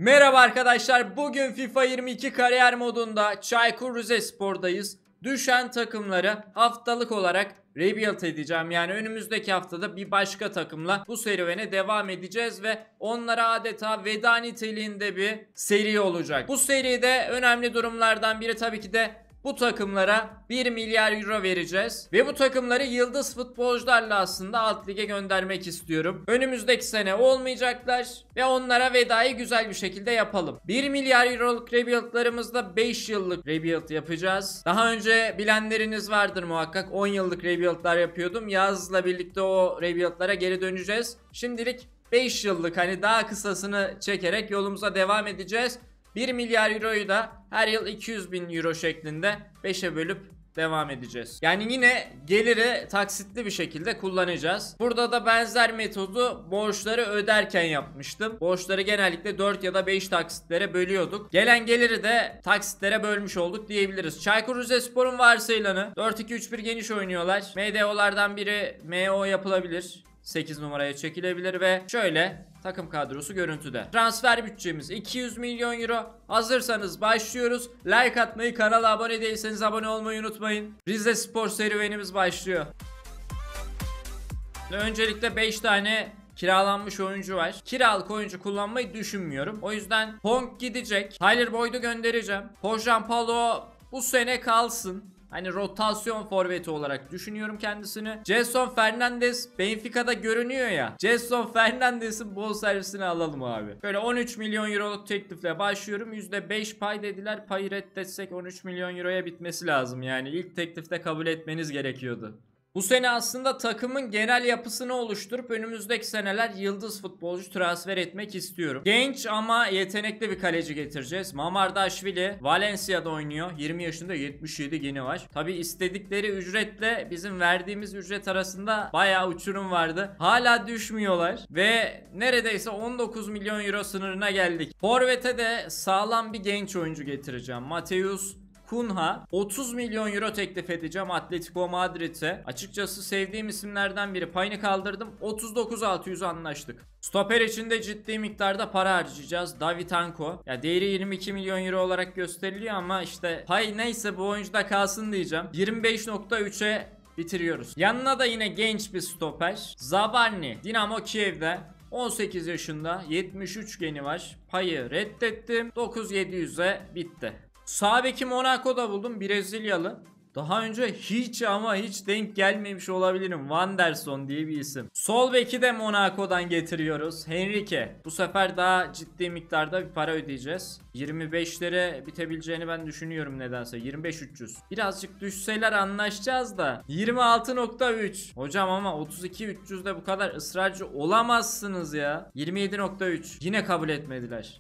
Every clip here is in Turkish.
Merhaba arkadaşlar, bugün FIFA 22 kariyer modunda Çaykur Rizespor'dayız. Düşen takımları haftalık olarak rebuild edeceğim. Yani önümüzdeki haftada bir başka takımla bu serüvene devam edeceğiz ve onlara adeta veda niteliğinde bir seri olacak. Bu seride önemli durumlardan biri tabii ki de bu takımlara 1 milyar euro vereceğiz. Ve bu takımları yıldız futbolcularla aslında alt lige göndermek istiyorum. Önümüzdeki sene olmayacaklar ve onlara vedayı güzel bir şekilde yapalım. 1 milyar euroluk rebuild'larımızda 5 yıllık rebuild yapacağız. Daha önce bilenleriniz vardır muhakkak. 10 yıllık rebuild'lar yapıyordum. Yazla birlikte o rebuild'lara geri döneceğiz. Şimdilik 5 yıllık, hani daha kısasını çekerek yolumuza devam edeceğiz. 1 milyar euroyu da her yıl 200 bin euro şeklinde 5'e bölüp devam edeceğiz. Yani yine geliri taksitli bir şekilde kullanacağız. Burada da benzer metodu borçları öderken yapmıştım. Borçları genellikle 4 ya da 5 taksitlere bölüyorduk. Gelen geliri de taksitlere bölmüş olduk diyebiliriz. Çaykur Rizespor'un varsayılanı 4-2-3-1 geniş oynuyorlar. MDO'lardan biri MO yapılabilir. 8 numaraya çekilebilir ve şöyle takım kadrosu görüntüde. Transfer bütçemiz 200 milyon euro. Hazırsanız başlıyoruz. Like atmayı, kanala abone değilseniz abone olmayı unutmayın. Rizespor serüvenimiz başlıyor. Öncelikle 5 tane kiralanmış oyuncu var. Kiralık oyuncu kullanmayı düşünmüyorum. O yüzden Hong gidecek. Tyler Boyd'u göndereceğim. Hojan Palo bu sene kalsın. Hani rotasyon forveti olarak düşünüyorum kendisini. Gelson Fernandes Benfica'da görünüyor ya. Gelson Fernandes'in bonservisini alalım abi. Böyle 13 milyon euroluk teklifle başlıyorum. %5 pay dediler. Payı reddetsek 13 milyon euroya bitmesi lazım. Yani ilk teklifte kabul etmeniz gerekiyordu. Bu sene aslında takımın genel yapısını oluşturup önümüzdeki seneler yıldız futbolcu transfer etmek istiyorum. Genç ama yetenekli bir kaleci getireceğiz. Mamardashvili Valencia'da oynuyor. 20 yaşında, 77 geni var. Tabi istedikleri ücretle bizim verdiğimiz ücret arasında bayağı uçurum vardı. Hala düşmüyorlar ve neredeyse 19 milyon euro sınırına geldik. Forvet'e de sağlam bir genç oyuncu getireceğim. Mateus Cunha 30 milyon euro teklif edeceğim Atletico Madrid'e. Açıkçası sevdiğim isimlerden biri. Payını kaldırdım. 39.600 anlaştık. Stoper için de ciddi miktarda para harcayacağız. Davitanko. Ya değeri 22 milyon euro olarak gösteriliyor ama işte pay neyse bu oyuncuda kalsın diyeceğim. 25.3'e bitiriyoruz. Yanına da yine genç bir stoper. Zabarni. Dinamo Kiev'de. 18 yaşında, 73 geni var. Payı reddettim. 9.700'e bitti. Sağ beki Monaco'da buldum, Brezilyalı. Daha önce hiç ama hiç denk gelmemiş olabilirim. Wanderson diye bir isim. Sol beki de Monaco'dan getiriyoruz. Henrique. Bu sefer daha ciddi miktarda bir para ödeyeceğiz. 25'lere bitebileceğini ben düşünüyorum nedense. 25.300. Birazcık düşseler anlaşacağız da. 26.3. Hocam ama 32.300'de bu kadar ısrarcı olamazsınız ya. 27.3. Yine kabul etmediler.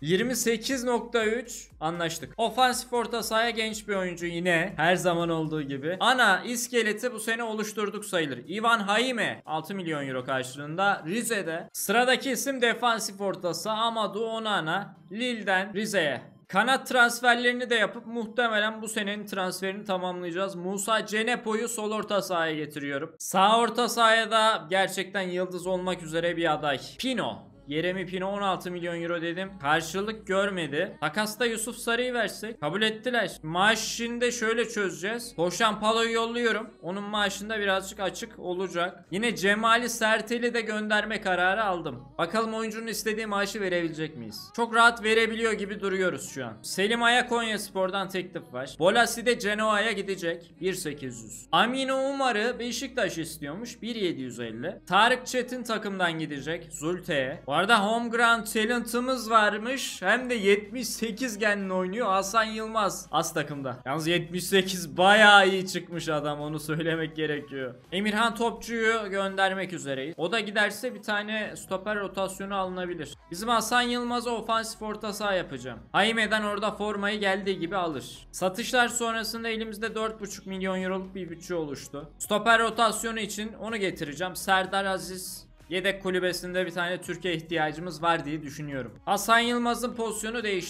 28.3. Anlaştık. Ofansif orta sahaya genç bir oyuncu yine. Her zaman olduğu gibi. Ana iskeleti bu sene oluşturduk sayılır. Ivan Haime 6 milyon euro karşılığında Rize'de. Sıradaki isim defansif orta saha Amadou Onana Lille'den Rize'ye. Kanat transferlerini de yapıp muhtemelen bu senenin transferini tamamlayacağız. Musa Cenepo'yu sol orta sahaya getiriyorum. Sağ orta sahaya da gerçekten yıldız olmak üzere bir aday. Pino. Yeremi Pino 16 milyon euro dedim. Karşılık görmedi. Takasta Yusuf Sarı'yı versek. Kabul ettiler. Maaşını da şöyle çözeceğiz. Hoşan Palo'yu yolluyorum. Onun maaşında birazcık açık olacak. Yine Cemali Sertel'i de gönderme kararı aldım. Bakalım oyuncunun istediği maaşı verebilecek miyiz? Çok rahat verebiliyor gibi duruyoruz şu an. Selim Aya Konyaspor'dan teklif var. Bolasi de Genoa'ya gidecek. 1.800. Amino Umar'ı Beşiktaş istiyormuş. 1.750. Tarık Çetin takımdan gidecek. Zulte'ye. Bu arada home ground talent'ımız varmış. Hem de 78 genle oynuyor. Hasan Yılmaz az takımda. Yalnız 78 bayağı iyi çıkmış adam, onu söylemek gerekiyor. Emirhan Topçu'yu göndermek üzereyiz. O da giderse bir tane stoper rotasyonu alınabilir. Bizim Hasan Yılmaz'a ofansif orta saha yapacağım. Haime'den orada formayı geldiği gibi alır. Satışlar sonrasında elimizde 4.5 milyon euroluk bir bütçe oluştu. Stoper rotasyonu için onu getireceğim. Serdar Aziz yedek kulübesinde bir tane Türkiye ihtiyacımız var diye düşünüyorum. Hasan Yılmaz'ın pozisyonu değişti.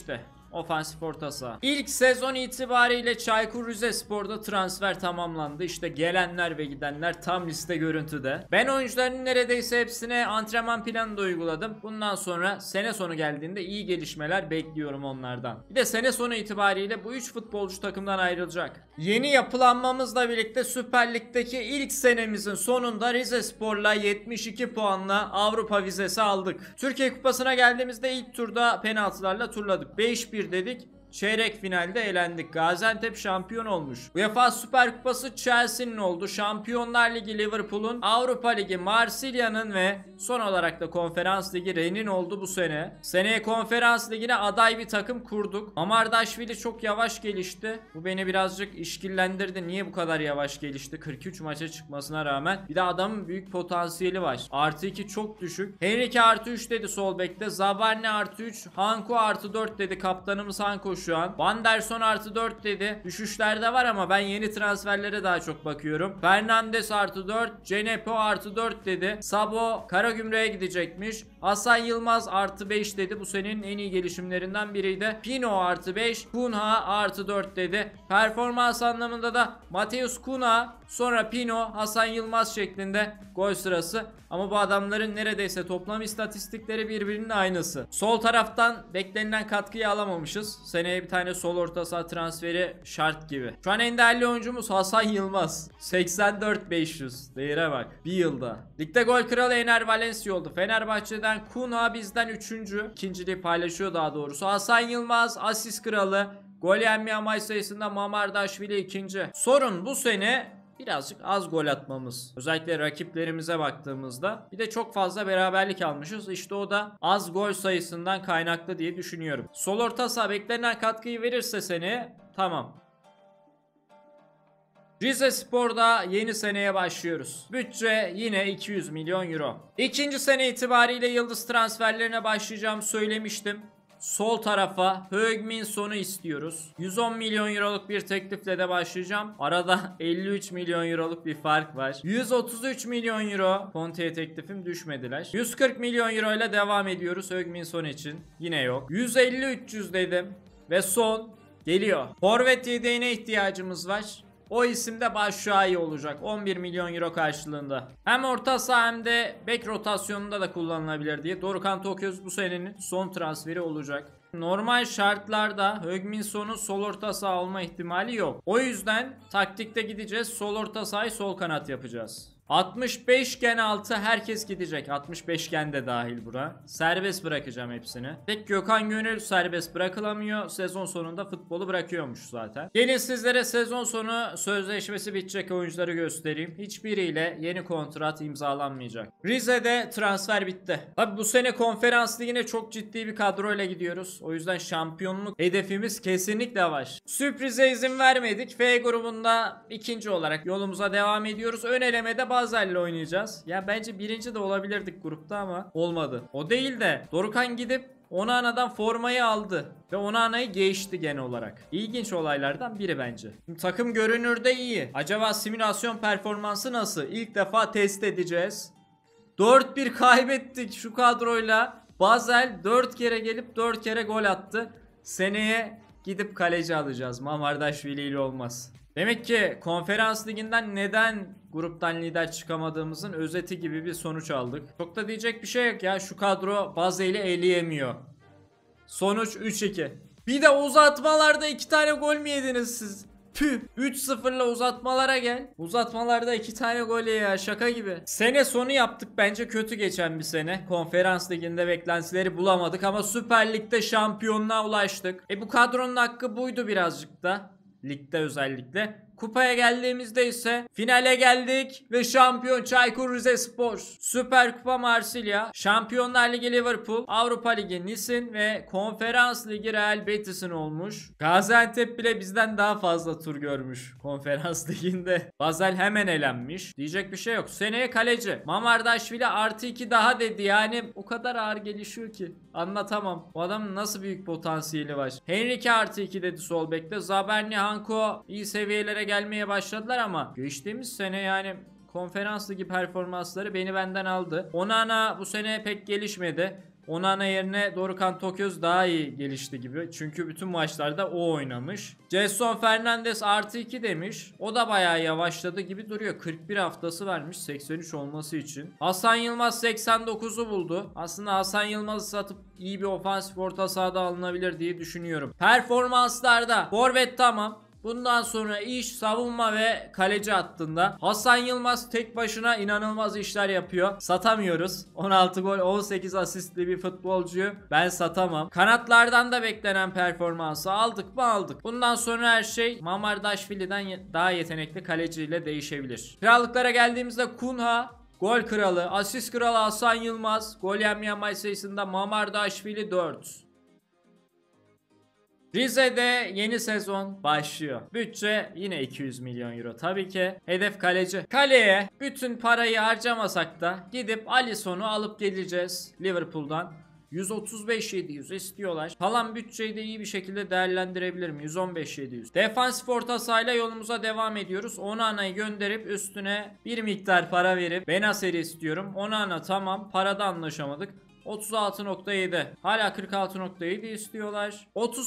Ofansif orta saha. İlk sezon itibariyle Çaykur Rizespor'da transfer tamamlandı. İşte gelenler ve gidenler tam liste görüntüde. Ben oyuncuların neredeyse hepsine antrenman planı da uyguladım. Bundan sonra sene sonu geldiğinde iyi gelişmeler bekliyorum onlardan. Bir de sene sonu itibariyle bu 3 futbolcu takımdan ayrılacak. Yeni yapılanmamızla birlikte Süper Lig'deki ilk senemizin sonunda Rizespor'la 72 puanla Avrupa vizesi aldık. Türkiye Kupası'na geldiğimizde ilk turda penaltılarla turladık. 5-1 dedik. Çeyrek finalde elendik. Gaziantep şampiyon olmuş. UEFA Süper Kupası Chelsea'nin oldu. Şampiyonlar Ligi Liverpool'un, Avrupa Ligi Marsilya'nın ve son olarak da Konferans Ligi Rennes'in oldu bu sene. Seneye Konferans Ligi'ne aday bir takım kurduk. Mamardashvili çok yavaş gelişti. Bu beni birazcık işkillendirdi. Niye bu kadar yavaş gelişti? 43 maça çıkmasına rağmen. Bir de adamın büyük potansiyeli var. Artı 2 çok düşük. Henrique artı 3 dedi sol bekte. Zabarne artı 3. Hanko artı 4 dedi. Kaptanımız Hanko şu an. Vanderson artı 4 dedi. Düşüşler de var ama ben yeni transferlere daha çok bakıyorum. Fernandes artı 4. Cenepo artı 4 dedi. Sabo Karagümrük'e gidecekmiş. Hasan Yılmaz artı 5 dedi. Bu senenin en iyi gelişimlerinden biriydi. Pino artı 5. Kunha artı 4 dedi. Performans anlamında da Mateus Kunha, sonra Pino, Hasan Yılmaz şeklinde gol sırası. Ama bu adamların neredeyse toplam istatistikleri birbirinin aynısı. Sol taraftan beklenilen katkıyı alamamışız. Seneye bir tane sol orta saha transferi şart gibi. Şu an en değerli oyuncumuz Hasan Yılmaz. 84.500. Değere bak. Bir yılda. Ligde gol kralı Ener Valencia oldu. Fenerbahçe'den Kunha bizden 3. İkinciliği paylaşıyor daha doğrusu. Hasan Yılmaz asist kralı. Gol yenme amaç sayısında Mamardashvili 2. Sorun bu sene birazcık az gol atmamız. Özellikle rakiplerimize baktığımızda. Bir de çok fazla beraberlik almışız. İşte o da az gol sayısından kaynaklı diye düşünüyorum. Sol orta saha beklenen katkıyı verirse seneye tamam. Rizespor'da yeni seneye başlıyoruz. Bütçe yine 200 milyon euro. İkinci sene itibariyle yıldız transferlerine başlayacağım söylemiştim. Sol tarafa Heung-min Son'u istiyoruz. 110 milyon euroluk bir teklifle de başlayacağım. Arada 53 milyon euroluk bir fark var. 133 milyon euro Conte'ye teklifim, düşmediler. 140 milyon euro ile devam ediyoruz Heung-min Son için. Yine yok. 150-300 dedim. Ve son geliyor. Forvet yedeğine ihtiyacımız var. O isim de Başşuayi olacak. 11 milyon euro karşılığında. Hem orta saha hem de bek rotasyonunda da kullanılabilir diye. Dorukhan Toköz bu senenin son transferi olacak. Normal şartlarda Heung-min Son'un sol orta saha olma ihtimali yok. O yüzden taktikte gideceğiz. Sol orta sahayı sol kanat yapacağız. 65 gen altı herkes gidecek. 65 gen de dahil bura. Serbest bırakacağım hepsini. Tek Gökhan Gönül serbest bırakılamıyor. Sezon sonunda futbolu bırakıyormuş zaten. Gelin sizlere sezon sonu sözleşmesi bitecek oyuncuları göstereyim. Hiçbiriyle yeni kontrat imzalanmayacak. Rize'de transfer bitti. Tabi bu sene Konferans Ligi'ne çok ciddi bir kadroyla gidiyoruz. O yüzden şampiyonluk hedefimiz kesinlikle var. Sürprize izin vermedik. F grubunda ikinci olarak yolumuza devam ediyoruz. Ön elemede Basel'le oynayacağız. Ya bence birinci de olabilirdik grupta ama olmadı. O değil de Dorukhan gidip Onana'dan formayı aldı ve Onana'yı geçti genel olarak. İlginç olaylardan biri bence. Şimdi takım görünürde iyi. Acaba simülasyon performansı nasıl? İlk defa test edeceğiz. 4-1 kaybettik şu kadroyla. Basel 4 kere gelip 4 kere gol attı. Seneye gidip kaleci alacağız. Mamardashvili ile olmaz. Demek ki Konferans Ligi'nden neden gruptan lider çıkamadığımızın özeti gibi bir sonuç aldık. Çok da diyecek bir şey yok ya. Şu kadro Basel'i eleyemiyor. Sonuç 3-2. Bir de uzatmalarda 2 tane gol mü yediniz siz? Püh, 3-0'la uzatmalara gel. Uzatmalarda 2 tane gol ya, şaka gibi. Sene sonu yaptık, bence kötü geçen bir sene. Konferans Ligi'nde beklentileri bulamadık ama Süper Lig'de şampiyonluğa ulaştık. Bu kadronun hakkı buydu birazcık da. Ligde özellikle. Kupaya geldiğimizde ise finale geldik ve şampiyon Çaykur Rizespor. Süper Kupa Marsilya, Şampiyonlar Ligi Liverpool, Avrupa Ligi Nice'in ve Konferans Ligi Real Betis'in olmuş. Gaziantep bile bizden daha fazla tur görmüş Konferans Ligi'nde. Basel hemen elenmiş. Diyecek bir şey yok. Seneye kaleci. Mamardashvili artı 2 daha dedi. Yani o kadar ağır gelişiyor ki anlatamam. O adamın nasıl büyük potansiyeli var. Henrique artı 2 dedi sol bekte. Zaberni, Hanko iyi seviyelere gelmeye başladılar ama geçtiğimiz sene yani Konferans Ligi performansları beni benden aldı. Onana bu sene pek gelişmedi. Onana yerine Dorukhan Toköz daha iyi gelişti gibi. Çünkü bütün maçlarda o oynamış. Gelson Fernandes +2 demiş. O da bayağı yavaşladı gibi duruyor. 41 haftası vermiş 83 olması için. Hasan Yılmaz 89'u buldu. Aslında Hasan Yılmaz'ı satıp iyi bir ofansif orta sahada alınabilir diye düşünüyorum. Performanslarda forvet tamam. Bundan sonra iş savunma ve kaleci hattında. Hasan Yılmaz tek başına inanılmaz işler yapıyor. Satamıyoruz. 16 gol 18 asistli bir futbolcuyu ben satamam. Kanatlardan da beklenen performansı aldık mı aldık. Bundan sonra her şey Mamardashvili'den daha yetenekli kaleciyle değişebilir. Krallıklara geldiğimizde Kunha gol kralı, asist kralı Hasan Yılmaz, gol yemeyen maç sayısında Mamardashvili 4. Rize'de yeni sezon başlıyor. Bütçe yine 200 milyon euro. Tabii ki hedef kaleci. Kaleye bütün parayı harcamasak da gidip Alisson'u alıp geleceğiz Liverpool'dan. 135.700 istiyorlar. Kalan bütçeyi de iyi bir şekilde değerlendirebilirim. 115.700. Defansif orta sahayla yolumuza devam ediyoruz. Onana'yı gönderip üstüne bir miktar para verip Benacer'i istiyorum. Onana tamam. Parada anlaşamadık. 36.7. Hala 46.7 istiyorlar.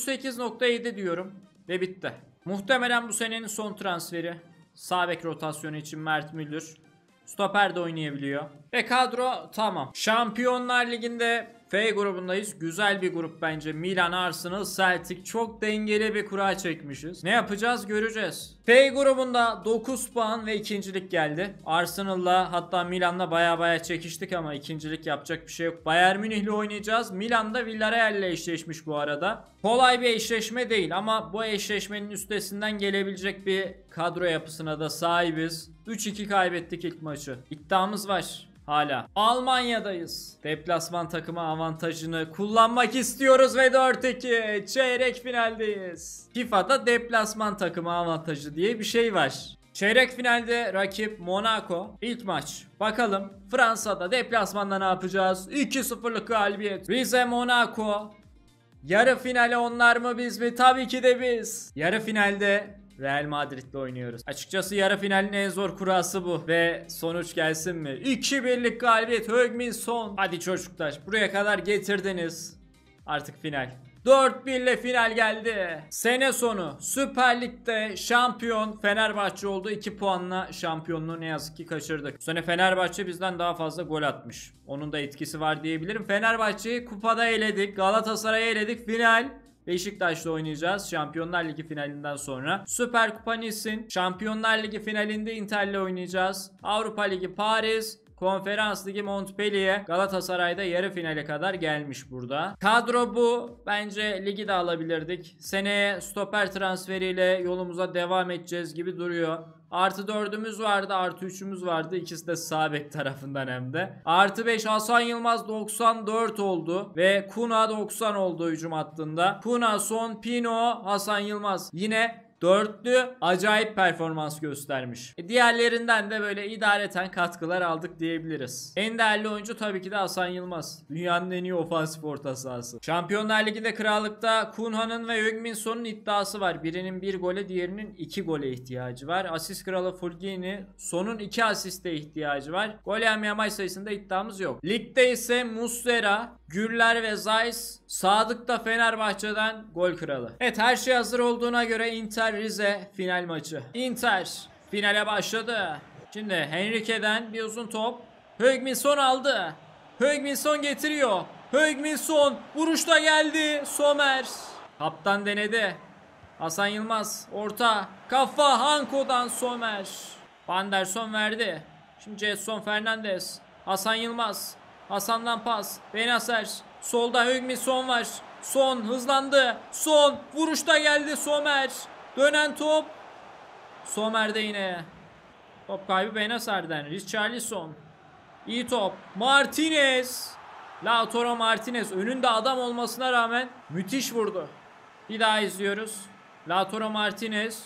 38.7 diyorum. Ve bitti. Muhtemelen bu senenin son transferi. Sağ bek rotasyonu için Mert Müldür. Stoper de oynayabiliyor. Ve kadro tamam. Şampiyonlar Ligi'nde F grubundayız. Güzel bir grup bence. Milan, Arsenal, Celtic. Çok dengeli bir kura çekmişiz. Ne yapacağız göreceğiz. F grubunda 9 puan ve ikincilik geldi. Arsenal'la hatta Milan'la baya çekiştik ama ikincilik yapacak bir şey yok. Bayern Münih'le oynayacağız. Milan'da Villarreal'le eşleşmiş bu arada. Kolay bir eşleşme değil ama bu eşleşmenin üstesinden gelebilecek bir kadro yapısına da sahibiz. 3-2 kaybettik ilk maçı. İddiamız var. Hala Almanya'dayız. Deplasman takımı avantajını kullanmak istiyoruz ve 4-2 çeyrek finaldeyiz. FIFA'da deplasman takımı avantajı diye bir şey var. Çeyrek finalde rakip Monaco. İlk maç. Bakalım Fransa'da deplasmanda ne yapacağız? 2-0'lık galibiyet. Rize Monaco. Yarı finale onlar mı biz mi? Tabii ki de biz. Yarı finalde Real Madrid'le oynuyoruz. Açıkçası yarı finalin en zor kurası bu. Ve sonuç gelsin mi? 2-1'lik galibiyet. Heung-min Son. Hadi çocuklar buraya kadar getirdiniz. Artık final. 4-1 ile final geldi. Sene sonu Süper Lig'de şampiyon Fenerbahçe oldu. 2 puanla şampiyonluğu ne yazık ki kaçırdık. Bu sene Fenerbahçe bizden daha fazla gol atmış. Onun da etkisi var diyebilirim. Fenerbahçe'yi kupada eledik. Galatasaray'ı eledik. Final. Beşiktaş'la oynayacağız Şampiyonlar Ligi finalinden sonra. Süper Kupa Nice'in Şampiyonlar Ligi finalinde Inter'le oynayacağız. Avrupa Ligi Paris, Konferans Ligi Montpellier, Galatasaray'da yarı finale kadar gelmiş burada. Kadro bu. Bence ligi de alabilirdik. Seneye stoper transferiyle yolumuza devam edeceğiz gibi duruyor. +4'ümüz vardı, +3'ümüz vardı. İkisi de sağ bek tarafından hem de. +5 Hasan Yılmaz 94 oldu. Ve Kuna 90 oldu hücum hattında. Kuna, Son, Pino, Hasan Yılmaz. Yine dörtlü acayip performans göstermiş. Diğerlerinden de böyle idareten katkılar aldık diyebiliriz. En değerli oyuncu tabii ki de Hasan Yılmaz. Dünyanın en iyi ofansif orta sahası. Şampiyonlar Ligi'nde krallıkta Kunha'nın ve Heung-min Son'un iddiası var. Birinin 1 gole, diğerinin 2 gole ihtiyacı var. Asist kralı Fulgini, Son'un 2 asiste ihtiyacı var. Gol yemeyen maç sayısında iddiamız yok. Ligde ise Muslera, Gürler ve Zeiss, Sadık da Fenerbahçe'den gol kralı. Evet, her şey hazır olduğuna göre Inter Rize final maçı. Inter finale başladı. Şimdi Henrique'den bir uzun top. Heung-min Son aldı. Heung-min Son getiriyor. Heung-min Son vuruşta geldi. Sommer. Kaptan denedi. Hasan Yılmaz orta. Kafa Hanko'dan Sommer. Van der Son verdi. Şimdi Gelson Fernandes. Hasan Yılmaz. Hasan'dan pas. Benacer. Solda Heung-min Son var. Son hızlandı. Son vuruşta geldi Sommer. Dönen top. Sommer'de yine. Top kaybı Benacer'den. Richarlison. İyi top. Martinez. Lautaro Martinez. Önünde adam olmasına rağmen müthiş vurdu. Bir daha izliyoruz. Lautaro Martinez.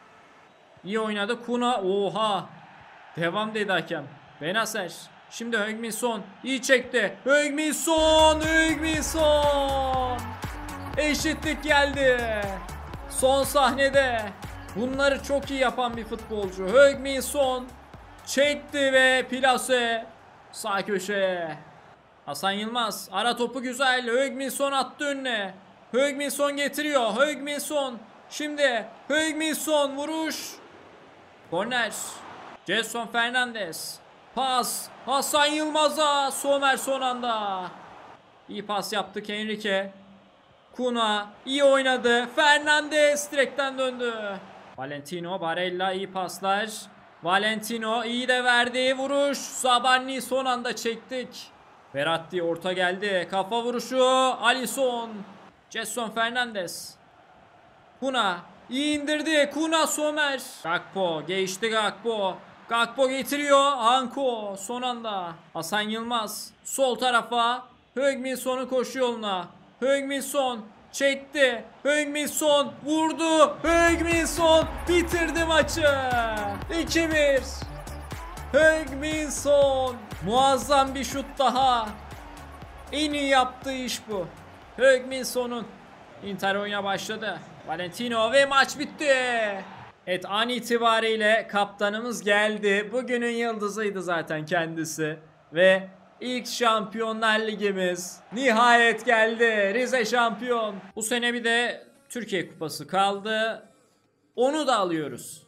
İyi oynadı. Kuna. Oha. Devam dedi hakem. Benacer. Şimdi Heung-min Son iyi çekti. Heung-min Son, Heung-min Son. Eşitlik geldi. Son sahnede. Bunları çok iyi yapan bir futbolcu. Heung-min Son çekti ve plase sağ köşeye. Hasan Yılmaz. Ara topu güzel. Heung-min attı önüne. Heung-min getiriyor. Heung-min. Şimdi Heung-min vuruş. Korner. Gelson Fernandes. Pas. Hasan Yılmaz'a. Sommer son anda. İyi pas yaptık Enrique. Kuna iyi oynadı. Fernandes direkten döndü. Valentino, Barella iyi paslar. Valentino iyi de verdi. Vuruş. Zabarni son anda çektik. Verratti orta geldi. Kafa vuruşu. Alisson. Gelson Fernandes. Kuna iyi indirdi. Kuna Sommer. Gakpo geçti Gakpo. Gakpo getiriyor. Hanko son anda. Hasan Yılmaz sol tarafa. Heung-min koşu yoluna. Heung-min çekti. Heung-min vurdu. Heung-min bitirdi maçı. 2-1. Heung-min muazzam bir şut daha. En iyi yaptığı iş bu. Heung-min Inter oyuna başladı. Valentino ve maç bitti. Evet, an itibariyle kaptanımız geldi. Bugünün yıldızıydı zaten kendisi. Ve ilk Şampiyonlar Ligimiz nihayet geldi. Rize şampiyon. Bu sene bir de Türkiye Kupası kaldı. Onu da alıyoruz.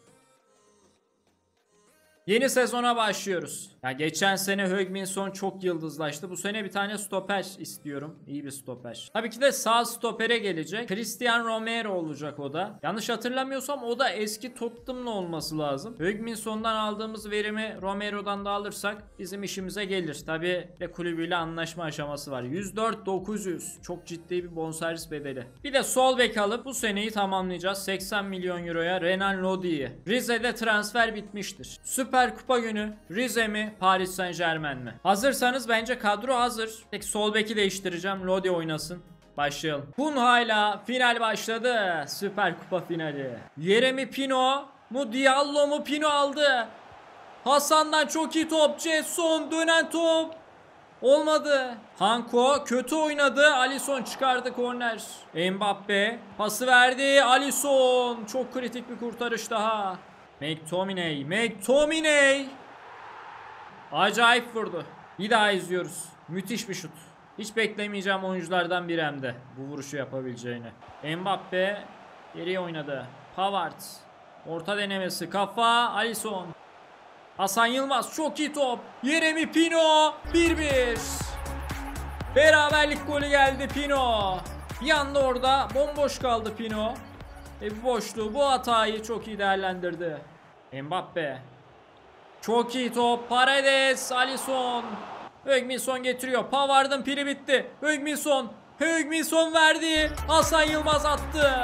Yeni sezona başlıyoruz. Ya geçen sene Heung-min çok yıldızlaştı. Bu sene bir tane stoper istiyorum. İyi bir stoper. Tabii ki de sağ stopere gelecek. Cristian Romero olacak o da. Yanlış hatırlamıyorsam o da eski Tottenham'lı olması lazım. Heung-min aldığımız verimi Romero'dan da alırsak bizim işimize gelir. Tabii de kulübüyle anlaşma aşaması var. 104.900. Çok ciddi bir bonservis bedeli. Bir de sol bek alıp bu seneyi tamamlayacağız. 80 milyon euroya Renan Lodi'yi. Rize'de transfer bitmiştir. Süper Kupa günü Rize mi Paris Saint-Germain mi? Hazırsanız bence kadro hazır. Tek sol beki değiştireceğim. Lodi oynasın. Başlayalım. Cunha'yla final başladı. Süper Kupa finali. Yeremi Pino mu Diallo mu? Pino aldı. Hasan'dan çok iyi top. Jetson dönen top. Olmadı. Hanko kötü oynadı. Alisson çıkardı korner. Mbappe pası verdi. Alisson çok kritik bir kurtarış daha. McTominay. Acayip vurdu. Bir daha izliyoruz. Müthiş bir şut. Hiç beklemeyeceğim oyunculardan biri hem de bu vuruşu yapabileceğini. Mbappe geriye oynadı. Pavard. Orta denemesi. Kafa. Alisson. Hasan Yılmaz çok iyi top. Yeremi Pino. 1-1. Beraberlik golü geldi Pino. Bir anda orada bomboş kaldı Pino. Bu boşluğu, bu hatayı çok iyi değerlendirdi. Mbappe. Çok iyi top. Paredes. Alisson. Heung-min getiriyor. Pavard'ın pili bitti. Heung-min verdi. Hasan Yılmaz attı.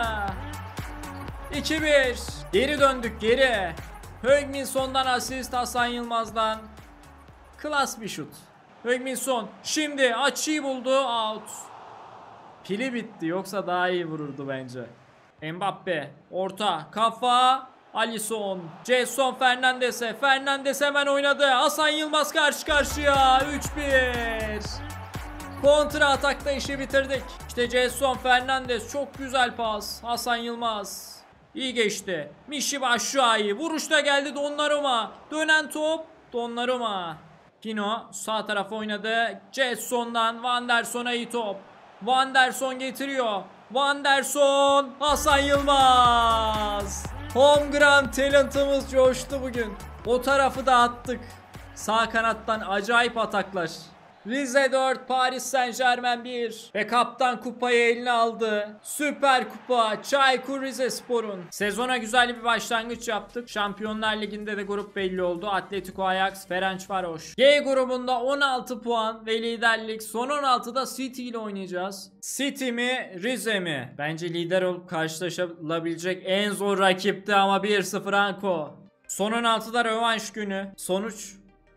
2-1. Geri döndük geri. Heung-min asist, Hasan Yılmaz'dan. Klas bir şut. Heung-min şimdi açıyı buldu. Out. Pili bitti, yoksa daha iyi vururdu bence. Mbappe orta kafa. Alisson. Gelson Fernandes'e. Fernandes hemen oynadı. Hasan Yılmaz karşı karşıya. 3-1. Kontra atakta işi bitirdik. İşte Gelson Fernandes çok güzel pas. Hasan Yılmaz. İyi geçti. Michy Batshuayi. Vuruşta geldi Donnarumma. Dönen top. Donnarumma. Pino sağ tarafa oynadı. Gelson'dan Van der Son'a iyi top. Van der Son getiriyor. Van der Son. Hasan Yılmaz. Home ground talentımız coştu bugün. O tarafı da attık. Sağ kanattan acayip ataklar. Rize 4, Paris Saint-Germain 1 ve kaptan kupayı eline aldı. Süper Kupa Çaykur Rizespor'un. Sezona güzel bir başlangıç yaptık. Şampiyonlar Ligi'nde de grup belli oldu. Atletico Ajax, Ferencvaros. G grubunda 16 puan ve liderlik. Son 16'da City ile oynayacağız. City mi, Rize mi? Bence lider olup karşılaşılabilecek en zor rakipti ama 1-0 Anko. Son 16'da rövanş günü. Sonuç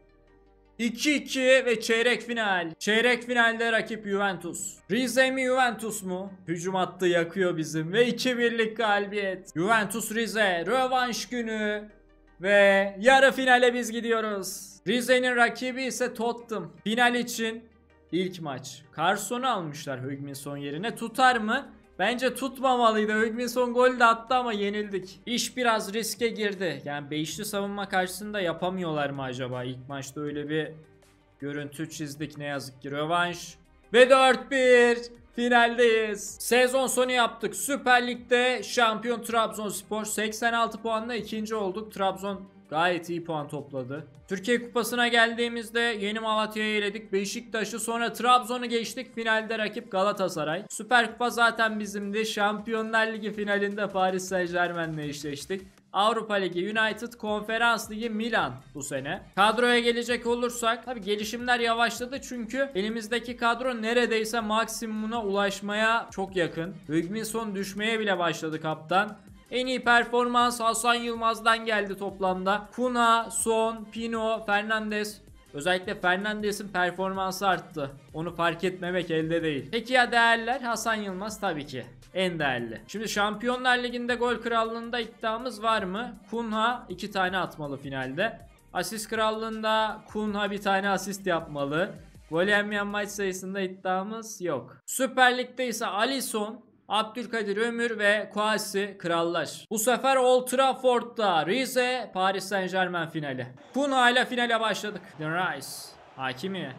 2-2 ve çeyrek final. Çeyrek finalde rakip Juventus. Rize mi Juventus mu? Hücum hattı yakıyor bizim ve 2-1'lik galibiyet. Juventus Rize rövanş günü ve yarı finale biz gidiyoruz. Rize'nin rakibi ise Tottenham. Final için ilk maç. Carson'u almışlar Heung-min yerine. Tutar mı? Bence tutmamalıydı. Heung-min gol de attı ama yenildik. İş biraz riske girdi. Yani beşli savunma karşısında yapamıyorlar mı acaba? İlk maçta öyle bir Görüntü çizdik ne yazık ki. Rövanş. Ve 4-1 finaldeyiz. Sezon sonu yaptık. Süper Lig'de şampiyon Trabzonspor. 86 puanla ikinci olduk. Trabzon gayet iyi puan topladı. Türkiye Kupası'na geldiğimizde Yeni Malatya'yı eledik. Beşiktaş'ı, sonra Trabzon'u geçtik. Finalde rakip Galatasaray. Süper Kupa zaten bizimdi. Şampiyonlar Ligi finalinde Paris Saint-Germain'le eşleştik. Avrupa Ligi United, Konferans Ligi Milan bu sene. Kadroya gelecek olursak tabi gelişimler yavaşladı çünkü elimizdeki kadro neredeyse maksimumuna ulaşmaya çok yakın. Hugminson düşmeye bile başladı kaptan. En iyi performans Hasan Yılmaz'dan geldi toplamda. Kuna, Son, Pino, Fernandes. Özellikle Fernandes'in performansı arttı. Onu fark etmemek elde değil. Peki ya değerler? Hasan Yılmaz tabii ki en değerli. Şimdi Şampiyonlar Ligi'nde gol krallığında iddiamız var mı? Kunha 2 tane atmalı finalde. Asist krallığında Kunha bir tane asist yapmalı. Gol yemeyen maç sayısında iddiamız yok. Süper Lig'de ise Alisson, Abdülkadir Ömür ve Kouassi krallar. Bu sefer Old Trafford'da Rize Paris Saint-Germain finali. Kunha ile finale başladık. Rice, Hakimi,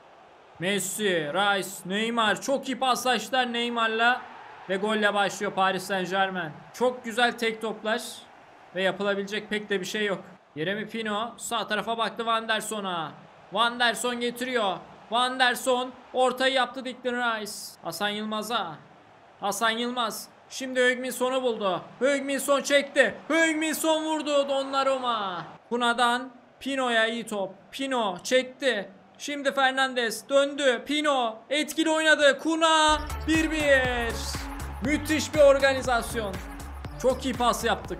Messi, Rice, Neymar, çok iyi paslaştılar Neymar'la ve golle başlıyor Paris Saint-Germain. Çok güzel tek toplar ve yapılabilecek pek de bir şey yok. Yeremi Pino sağ tarafa baktı Van der Son'a. Van der Son getiriyor. Van der Son ortayı yaptı Declan Rice. Hasan Yılmaz'a. Hasan Yılmaz şimdi Hugminson'u buldu. Hugminson çekti. Hugminson vurdu Donnarumma. Kuna'dan Pino'ya iyi top. Pino çekti. Şimdi Fernandes döndü. Pino etkili oynadı. Kuna 1-1. Müthiş bir organizasyon. Çok iyi pas yaptık.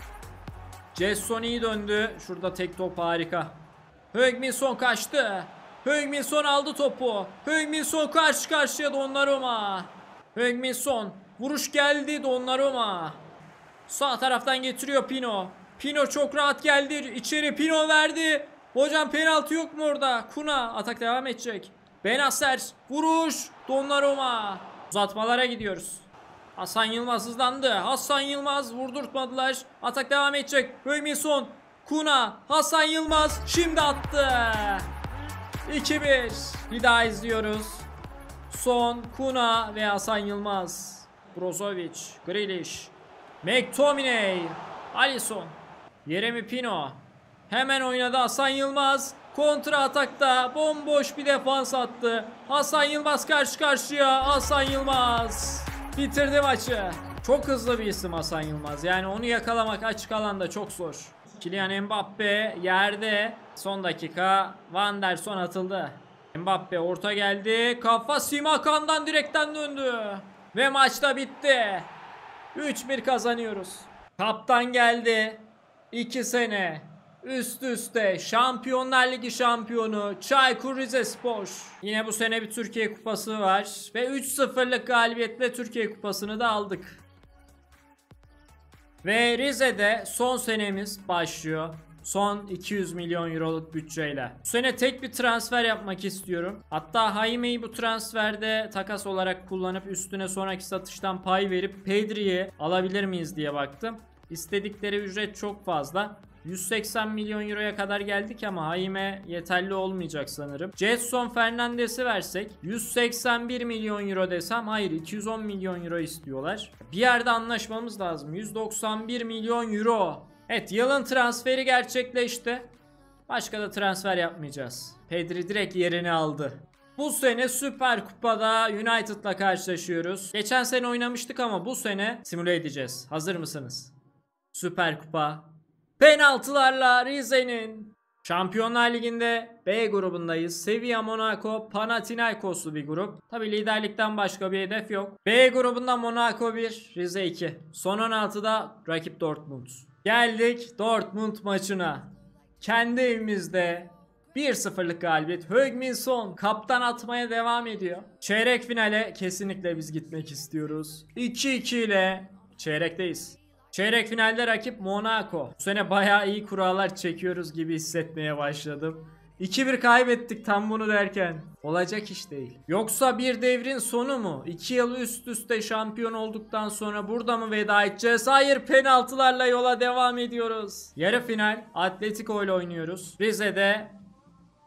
Jetson iyi döndü. Şurada tek top harika. Hugminson kaçtı. Hugminson aldı topu. Hugminson karşı karşıya Donnarumma. Hugminson vuruş geldi Donnarumma. Sağ taraftan getiriyor Pino. Pino çok rahat geldi. İçeri Pino verdi. Hocam penaltı yok mu orada? Kuna atak devam edecek. Benacer vuruş Donnarumma. Uzatmalara gidiyoruz. Hasan Yılmaz hızlandı. Hasan Yılmaz vurdurtmadılar. Atak devam edecek. Hugminson, Kuna, Hasan Yılmaz şimdi attı. 2-1. Bir daha izliyoruz. Son, Kuna ve Hasan Yılmaz. Brozovic, Grealish, McTominay, Alisson, Yeremi Pino. Hemen oynadı Hasan Yılmaz. Kontra atakta bomboş bir defans attı. Hasan Yılmaz karşı karşıya. Hasan Yılmaz bitirdi maçı. Çok hızlı bir isim Hasan Yılmaz. Yani onu yakalamak açık alanda çok zor. Kylian Mbappe yerde. Son dakika Van der Son atıldı. Mbappe orta geldi. Kafa Simakan'dan direkten döndü. Ve maç da bitti. 3-1 kazanıyoruz. Kaptan geldi. 2 sene üst üste Şampiyonlar Ligi şampiyonu Çaykur Rizespor. Yine bu sene bir Türkiye Kupası var. Ve 3-0'lık galibiyetle Türkiye Kupası'nı da aldık. Ve Rize'de son senemiz başlıyor. Son 200 milyon euroluk bütçeyle. Bu sene tek bir transfer yapmak istiyorum. Hatta Jaime'yi bu transferde takas olarak kullanıp üstüne sonraki satıştan pay verip Pedri'yi alabilir miyiz diye baktım. İstedikleri ücret çok fazla. 180 milyon euroya kadar geldik ama Jaime yeterli olmayacak sanırım. Jetson Fernandes'i versek 181 milyon euro desem hayır 210 milyon euro istiyorlar. Bir yerde anlaşmamız lazım. 191 milyon euro. Evet, yılın transferi gerçekleşti. Başka da transfer yapmayacağız. Pedri direkt yerini aldı. Bu sene Süper Kupa'da United'la karşılaşıyoruz. Geçen sene oynamıştık ama bu sene simüle edeceğiz. Hazır mısınız? Süper Kupa. Penaltılarla Rize'nin. Şampiyonlar Ligi'nde B grubundayız. Sevilla, Monaco, Panathinaikos'lu bir grup. Tabi liderlikten başka bir hedef yok. B grubunda Monaco 1, Rize 2. Son 16'da rakip Dortmund. Geldik Dortmund maçına. Kendi evimizde 1-0'lık galibiyet. Hugminson kaptan atmaya devam ediyor. Çeyrek finale kesinlikle biz gitmek istiyoruz. 2-2 ile çeyrekteyiz. Çeyrek finalde rakip Monaco. Bu sene bayağı iyi kurallar çekiyoruz gibi hissetmeye başladım. 2-1 kaybettik tam bunu derken. Olacak iş değil. Yoksa bir devrin sonu mu? 2 yıl üst üste şampiyon olduktan sonra burada mı veda edeceğiz? Hayır, penaltılarla yola devam ediyoruz. Yarı final Atletico ile oynuyoruz. Rize'de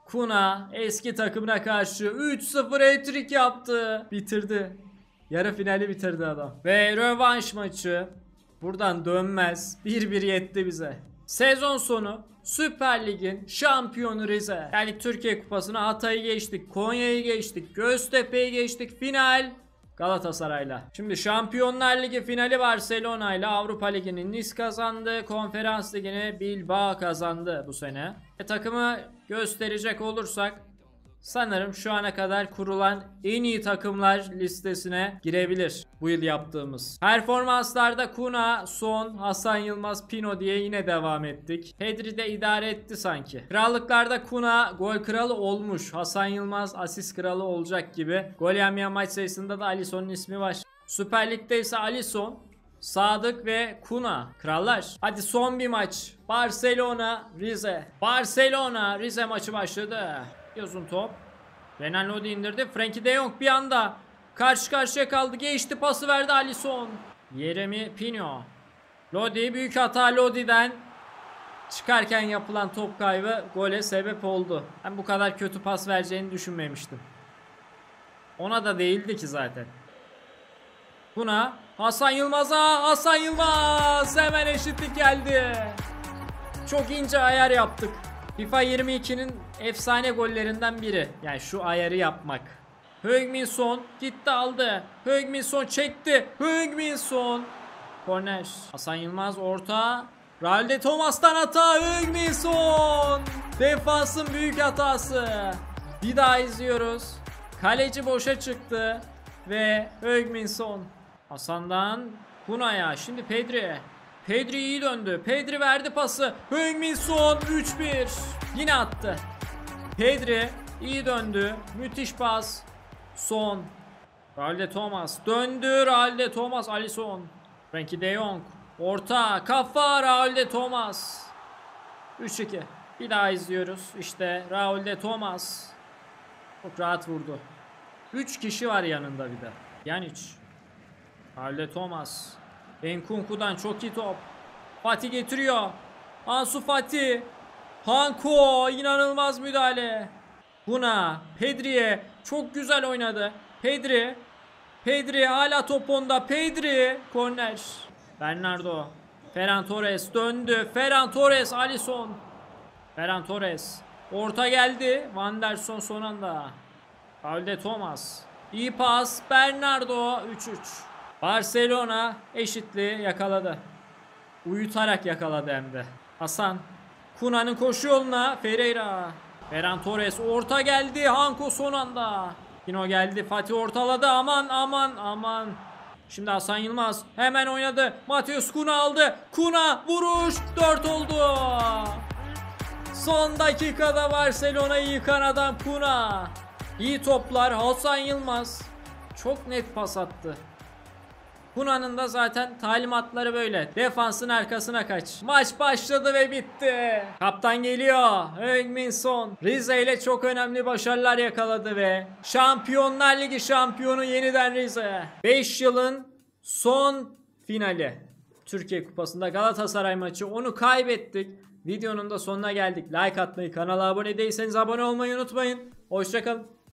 Kuna eski takımına karşı 3-0 hat-trick yaptı. Bitirdi. Yarı finali bitirdi adam. Ve rövanş maçı. Buradan dönmez. 1-1 yetti bize. Sezon sonu Süper Lig'in şampiyonu Rize. Yani Türkiye Kupası'na Hatay'ı geçtik, Konya'yı geçtik, Göztepe'yi geçtik. Final Galatasaray'la. Şimdi Şampiyonlar Ligi finali Barcelona ile, Avrupa Ligi'ni Nice kazandı. Konferans Ligi'ni Bilbao kazandı bu sene. Takımı gösterecek olursak sanırım şu ana kadar kurulan en iyi takımlar listesine girebilir bu yıl yaptığımız. Performanslarda Kuna, Son, Hasan Yılmaz, Pino diye yine devam ettik. Pedri de idare etti sanki. Krallıklarda Kuna gol kralı olmuş. Hasan Yılmaz asist kralı olacak gibi. Gol yemeyen maç sayısında da Alisson'un ismi var. Süper Lig'de ise Alisson, Sadık ve Kuna krallar. Hadi son bir maç. Barcelona Rize. Barcelona Rize maçı başladı. Uzun top. Renan Lodi indirdi. Frenkie de Jong bir anda karşı karşıya kaldı. Geçti, pası verdi Alisson. Yeremi Pino. Lodi, büyük hata Lodi'den. Çıkarken yapılan top kaybı gole sebep oldu. Ben bu kadar kötü pas vereceğini düşünmemiştim. Ona da değildi ki zaten. Buna Hasan Yılmaz'a, Hasan Yılmaz hemen eşitlik geldi. Çok ince ayar yaptık. FIFA 22'nin efsane gollerinden biri. Yani şu ayarı yapmak. Heung-min Son gitti aldı. Heung-min Son çekti. Heung-min Son. Korner. Hasan Yılmaz orta. Raul de Tomas'tan hata. Heung-min Son. Defansın büyük hatası. Bir daha izliyoruz. Kaleci boşa çıktı. Ve Heung-min Son. Hasan'dan Kuna'ya. Şimdi Pedri. Pedri iyi döndü. Pedri verdi pası. Heung-min Son 3-1. Yine attı. Pedri iyi döndü. Müthiş pas. Son. Raul de Tomas. Döndü Raul de Tomas. Alisson. Frenkie de Jong. Orta. Kafa Raul de Tomas. 3-2. Bir daha izliyoruz. İşte Raul de Tomas. Çok rahat vurdu. 3 kişi var yanında bir de. Yanic. Raul de Tomas. Enkunku'dan çok iyi top. Fatih getiriyor. Ansu Fati. Hanko inanılmaz müdahale. Buna Pedri'ye çok güzel oynadı. Pedri hala top onda. Pedri korner. Bernardo. Ferran Torres döndü. Ferran Torres, Alisson. Ferran Torres. Orta geldi. Van der Son son anda. Raul de Tomas. İyi pas. Bernardo 3-3. Barcelona eşitliği yakaladı. Uyutarak yakaladı hem de. Hasan. Kuna'nın koşu yoluna. Ferreira. Ferran Torres orta geldi. Hanko son anda. Pino geldi. Fatih ortaladı. Aman. Şimdi Hasan Yılmaz hemen oynadı. Mateus Kuna aldı. Kuna vuruş. 4 oldu. Son dakikada Barcelona'yı yıkan adam Kuna. İyi toplar. Hasan Yılmaz çok net pas attı. Kuna'nın da zaten talimatları böyle. Defansın arkasına kaç. Maç başladı ve bitti. Kaptan geliyor. Heung-min Son. Rize ile çok önemli başarılar yakaladı ve Şampiyonlar Ligi şampiyonu yeniden Rize. 5 yılın son finali. Türkiye Kupası'nda Galatasaray maçı. Onu kaybettik. Videonun da sonuna geldik. Like atmayı, kanala abone değilseniz abone olmayı unutmayın. Hoşça kalın.